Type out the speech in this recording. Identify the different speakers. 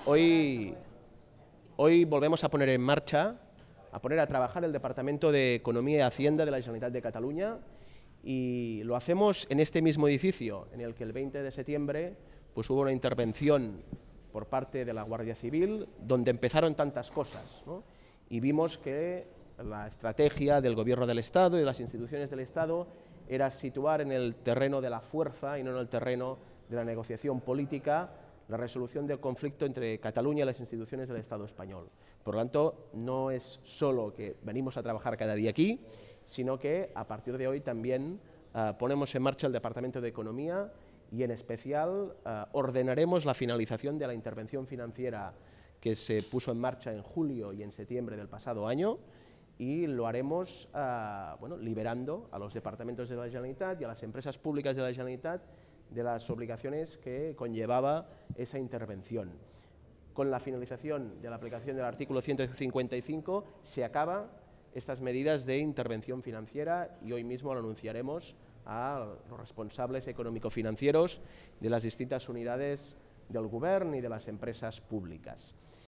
Speaker 1: Hoy volvemos a poner en marcha, a poner a trabajar el Departamento de Economía y Hacienda de la Generalitat de Cataluña, y lo hacemos en este mismo edificio, en el que el 20 de septiembre pues hubo una intervención por parte de la Guardia Civil, donde empezaron tantas cosas, ¿no? Y vimos que la estrategia del Gobierno del Estado y de las instituciones del Estado era situar en el terreno de la fuerza y no en el terreno de la negociación política la resolución del conflicto entre Cataluña y las instituciones del Estado español. Por lo tanto, no es solo que venimos a trabajar cada día aquí, sino que a partir de hoy también ponemos en marcha el Departamento de Economía y en especial ordenaremos la finalización de la intervención financiera que se puso en marcha en julio y en septiembre del pasado año, y lo haremos liberando a los departamentos de la Generalitat y a las empresas públicas de la Generalitat de las obligaciones que conllevaba esa intervención. Con la finalización de la aplicación del artículo 155 se acaban estas medidas de intervención financiera y hoy mismo lo anunciaremos a los responsables económico-financieros de las distintas unidades del Govern y de las empresas públicas.